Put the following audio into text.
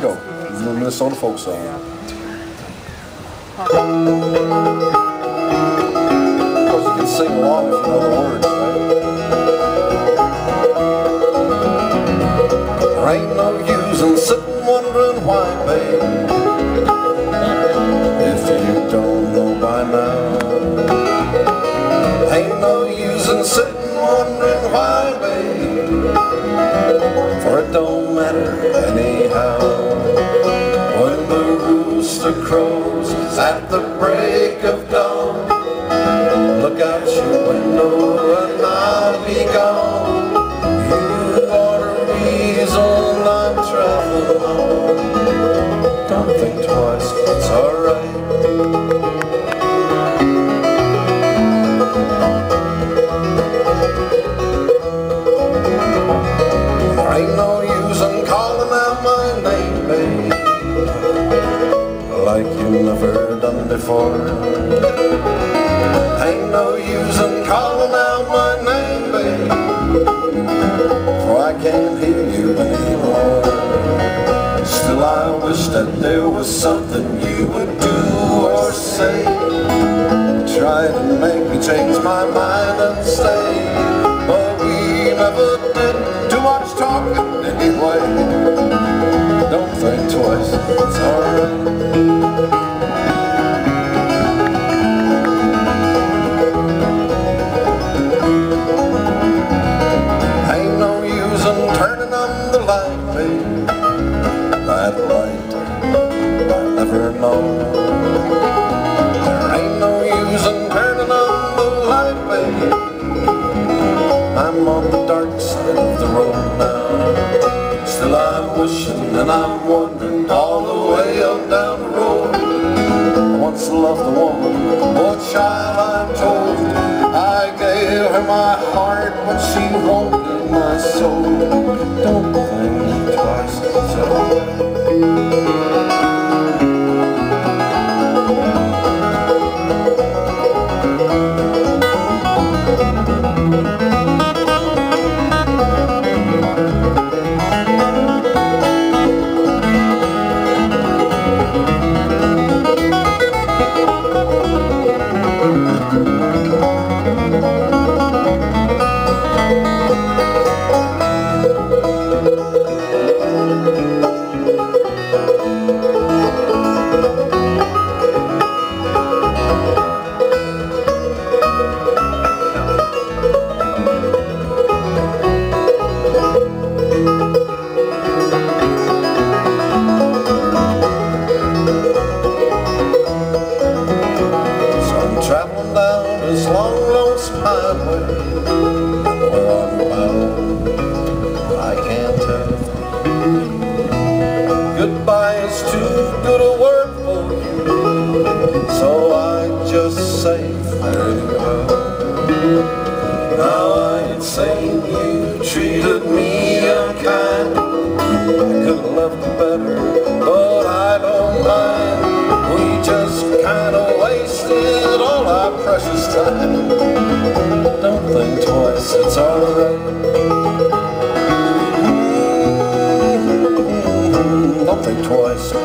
go. Minnesota folk song. Of course, you can sing along if you know the words, right? There ain't no use in sitting wondering why, babe, if you don't know by now. Ain't no use in sitting wondering why, babe, for it don't matter anyhow. When the rooster crows at the break of dawn, look out your window and I'll be gone. You ought to reason I'm traveling on. Don't think twice, it's alright. Ain't no use in calling out my name, babe, like you never done before. Ain't no use in calling out my name, babe, for I can't hear you anymore. Still I wish that there was something you would do or say, try to make me change my mind and stay, but we never did. Too much talking anyway. Don't think twice, it's alright. Ain't no use in turning on the light, babe. That light I've never known. There ain't no use in turning on the light, babe. I'm on the dark side of the road now. Still I'm wishing and I'm wondering all the way up down the road. I once loved a woman, oh child, I'm told. I gave her my heart, but she wanted my soul. Don't think twice, it's alright. This long, lonesome highway, where I'm bound, I can't tell. Goodbye is too good a word for you, so I just say farewell. Now I ain't saying you treated me unkind. I could have loved you better, but I don't mind. We just kind of wasted all our precious time. Don't think twice, it's alright. Don't think twice.